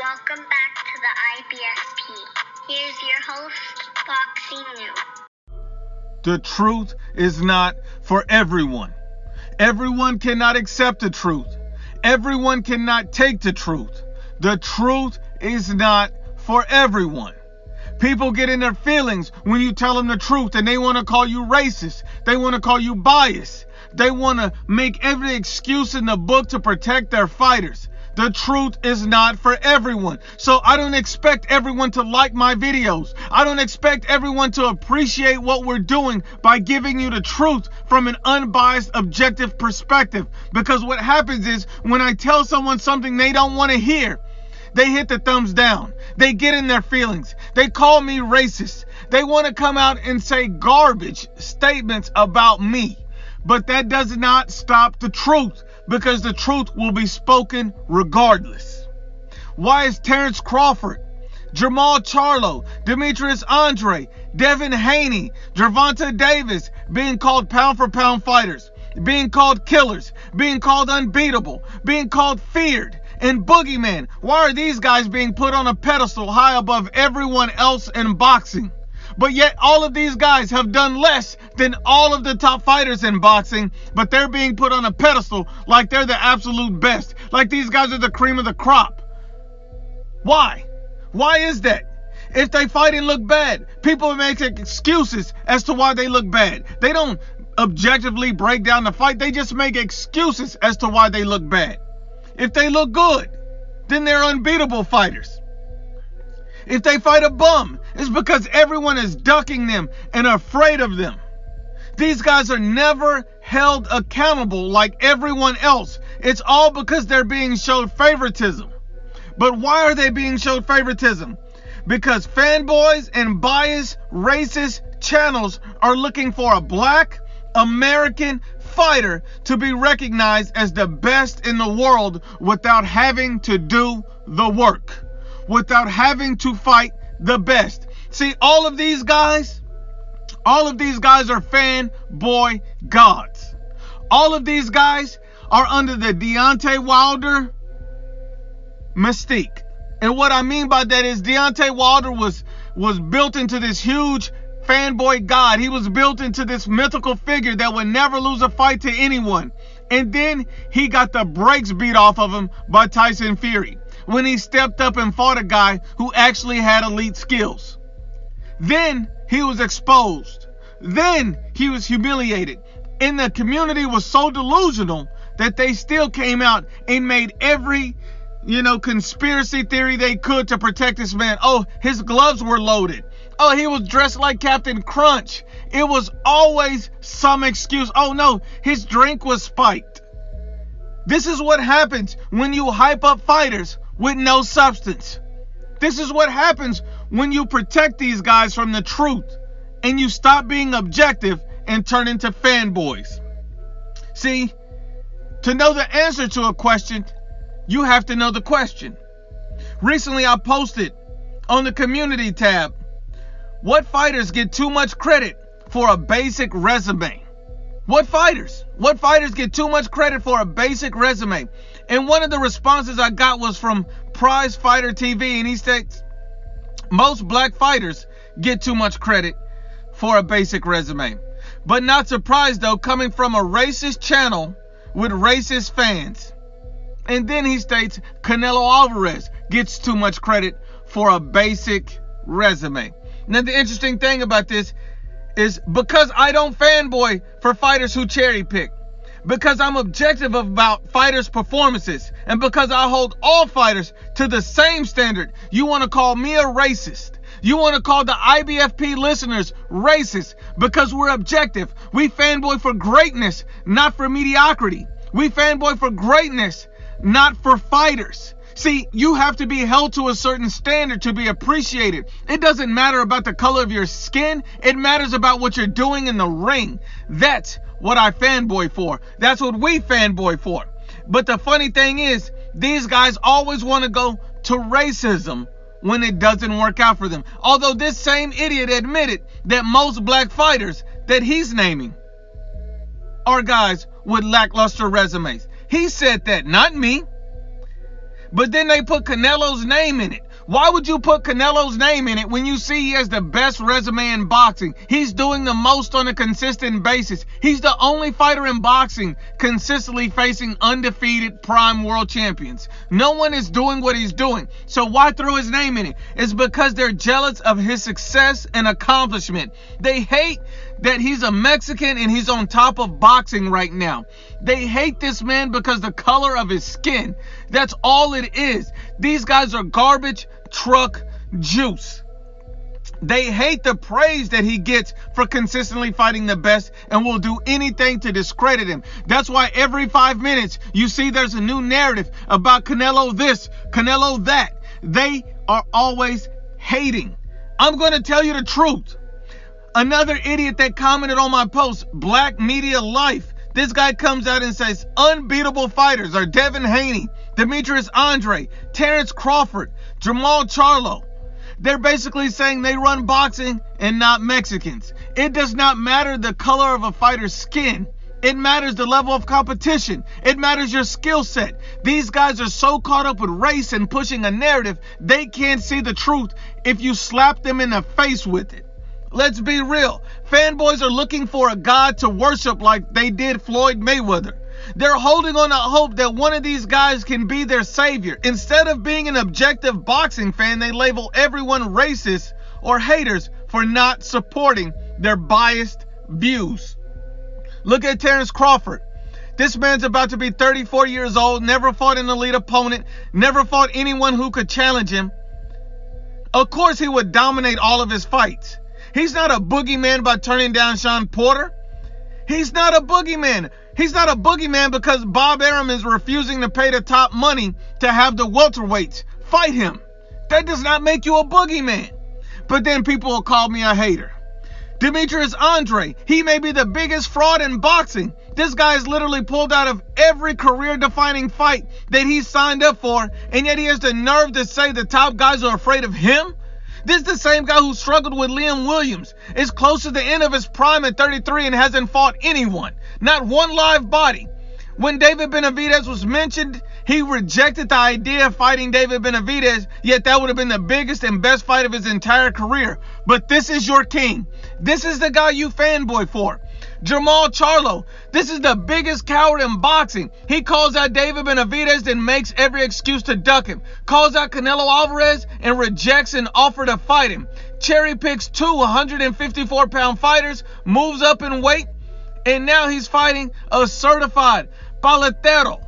Welcome back to the IBFP. Here's your host, Boxing New. The truth is not for everyone. Everyone cannot accept the truth. Everyone cannot take the truth. The truth is not for everyone. People get in their feelings when you tell them the truth, and they want to call you racist. They want to call you biased. They want to make every excuse in the book to protect their fighters. The truth is not for everyone. So I don't expect everyone to like my videos. I don't expect everyone to appreciate what we're doing by giving you the truth from an unbiased, objective perspective. Because what happens is when I tell someone something they don't want to hear, they hit the thumbs down. They get in their feelings. They call me racist. They want to come out and say garbage statements about me. But that does not stop the truth, because the truth will be spoken regardless. Why is Terrence Crawford, Jermall Charlo, Demetrius Andre, Devin Haney, Gervonta Davis being called pound-for-pound fighters, being called killers, being called unbeatable, being called feared, and boogeyman? Why are these guys being put on a pedestal high above everyone else in boxing? But yet all of these guys have done less than all of the top fighters in boxing, but they're being put on a pedestal like they're the absolute best, like these guys are the cream of the crop. Why? Why is that? If they fight and look bad, people make excuses as to why they look bad. They don't objectively break down the fight. They just make excuses as to why they look bad. If they look good, then they're unbeatable fighters. If they fight a bum, it's because everyone is ducking them and afraid of them. These guys are never held accountable like everyone else. It's all because they're being showed favoritism. But why are they being showed favoritism? Because fanboys and biased, racist channels are looking for a black American fighter to be recognized as the best in the world without having to do the work, without having to fight the best. See, all of these guys are fanboy gods. All of these guys are under the Deontay Wilder mystique. And what I mean by that is Deontay Wilder was built into this huge fanboy god. He was built into this mythical figure that would never lose a fight to anyone. And then he got the brakes beat off of him by Tyson Fury when he stepped up and fought a guy who actually had elite skills. Then he was exposed. Then he was humiliated. And the community was so delusional that they still came out and made every, conspiracy theory they could to protect this man. Oh, his gloves were loaded. Oh, he was dressed like Captain Crunch. It was always some excuse. Oh no, his drink was spiked. This is what happens when you hype up fighters with no substance. This is what happens when you protect these guys from the truth and you stop being objective and turn into fanboys. See, to know the answer to a question, you have to know the question. Recently, I posted on the community tab, what fighters get too much credit for a basic resume? What fighters get too much credit for a basic resume? And one of the responses I got was from Prize Fighter TV, and he states, most black fighters get too much credit for a basic resume. But not surprised though, coming from a racist channel with racist fans. And then he states Canelo Alvarez gets too much credit for a basic resume. Now the interesting thing about this is because I don't fanboy for fighters who cherry pick, because I'm objective about fighters' performances, and because I hold all fighters to the same standard, you want to call me a racist. You want to call the IBFP listeners racist because we're objective. We fanboy for greatness, not for mediocrity. We fanboy for greatness, not for fighters. See, you have to be held to a certain standard to be appreciated. It doesn't matter about the color of your skin. It matters about what you're doing in the ring. That's what I fanboy for. That's what we fanboy for. But the funny thing is, these guys always want to go to racism when it doesn't work out for them. Although this same idiot admitted that most black fighters that he's naming are guys with lackluster resumes. He said that, not me. But then they put Canelo's name in it. Why would you put Canelo's name in it when you see he has the best resume in boxing? He's doing the most on a consistent basis. He's the only fighter in boxing consistently facing undefeated prime world champions. No one is doing what he's doing. So why throw his name in it? It's because they're jealous of his success and accomplishment. They hate that he's a Mexican and he's on top of boxing right now. They hate this man because the color of his skin. That's all it is. These guys are garbage truck juice. They hate the praise that he gets for consistently fighting the best and will do anything to discredit him. That's why every 5 minutes you see there's a new narrative about Canelo this, Canelo that. They are always hating. I'm going to tell you the truth. Another idiot that commented on my post, Black Media Life. This guy comes out and says unbeatable fighters are Devin Haney, Demetrius Andre, Terrence Crawford, Jermall Charlo. They're basically saying they run boxing and not Mexicans. It does not matter the color of a fighter's skin. It matters the level of competition. It matters your skill set. These guys are so caught up with race and pushing a narrative, they can't see the truth if you slap them in the face with it. Let's be real. Fanboys are looking for a god to worship like they did Floyd Mayweather. They're holding on to hope that one of these guys can be their savior. Instead of being an objective boxing fan, they label everyone racist or haters for not supporting their biased views. Look at Terrence Crawford. This man's about to be 34 years old, never fought an elite opponent, never fought anyone who could challenge him. Of course he would dominate all of his fights. He's not a boogeyman by turning down Sean Porter. He's not a boogeyman. He's not a boogeyman because Bob Arum is refusing to pay the top money to have the welterweights fight him. That does not make you a boogeyman. But then people will call me a hater. Demetrius Andre, he may be the biggest fraud in boxing. This guy is literally pulled out of every career-defining fight that he signed up for, and yet he has the nerve to say the top guys are afraid of him? This is the same guy who struggled with Liam Williams, is close to the end of his prime at 33 and hasn't fought anyone. Not one live body. When David Benavidez was mentioned, he rejected the idea of fighting David Benavidez, yet that would have been the biggest and best fight of his entire career. But this is your king. This is the guy you fanboy for. Jermall Charlo, this is the biggest coward in boxing. He calls out David Benavidez and makes every excuse to duck him. Calls out Canelo Alvarez and rejects an offer to fight him. Cherry picks 2 154-pound fighters, moves up in weight, and now he's fighting a certified paletero.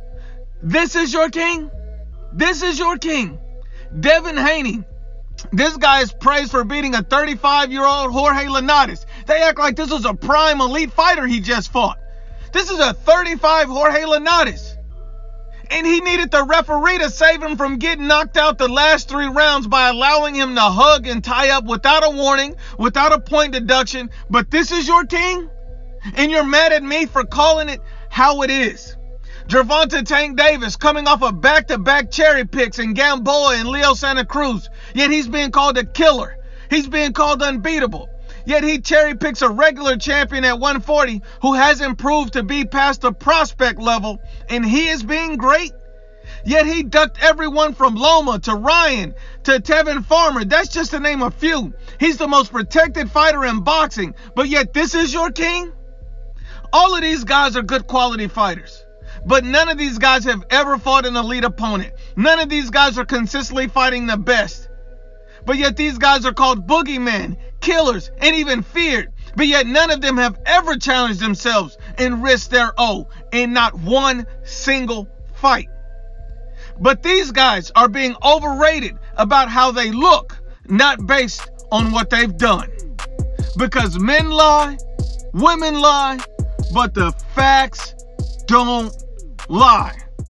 This is your king? This is your king. Devin Haney. This guy is praised for beating a 35-year-old Jorge Linares. They act like this was a prime elite fighter he just fought. This is a 35 Jorge Linares. And he needed the referee to save him from getting knocked out the last 3 rounds by allowing him to hug and tie up without a warning, without a point deduction. But this is your king? And you're mad at me for calling it how it is. Gervonta Tank Davis coming off of back-to-back cherry picks in Gamboa and Leo Santa Cruz. Yet he's being called a killer. He's being called unbeatable. Yet he cherry picks a regular champion at 140 who hasn't proved to be past the prospect level, and he is being great. Yet he ducked everyone from Loma to Ryan to Tevin Farmer. That's just to name a few. He's the most protected fighter in boxing, but yet this is your king? All of these guys are good quality fighters. But none of these guys have ever fought an elite opponent. None of these guys are consistently fighting the best. But yet these guys are called boogeymen, killers, and even feared. But yet none of them have ever challenged themselves and risked their O in not one single fight. But these guys are being overrated about how they look, not based on what they've done. Because men lie, women lie, but the facts don't lie.